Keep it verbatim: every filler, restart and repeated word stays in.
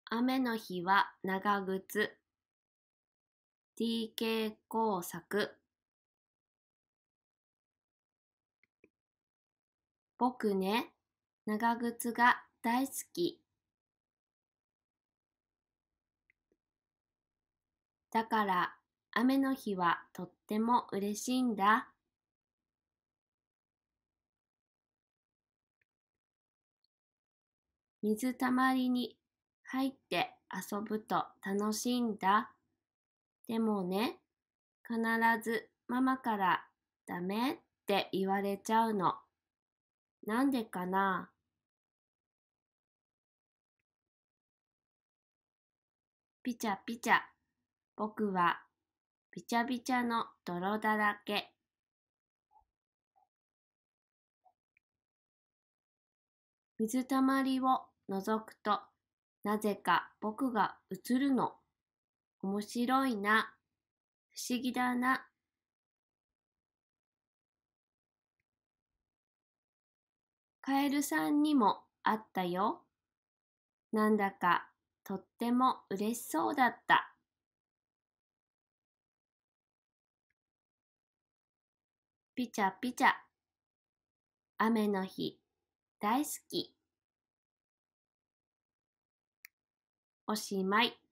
雨の日は長靴。ティーケー 工作。僕ね、長靴が大好き。だから雨の日はとっても嬉しいんだ。水たまりに入って遊ぶと楽しいんだ。でもね、必ずママからダメって言われちゃうの。なんでかな？ピチャピチャ、僕はびちゃびちゃの泥だらけ。水たまりを覗くと、なぜか僕が映るの。面白いな。不思議だな。カエルさんにもあったよ。なんだかとっても嬉しそうだった。ピチャピチャ。雨の日、大好き。おしまい。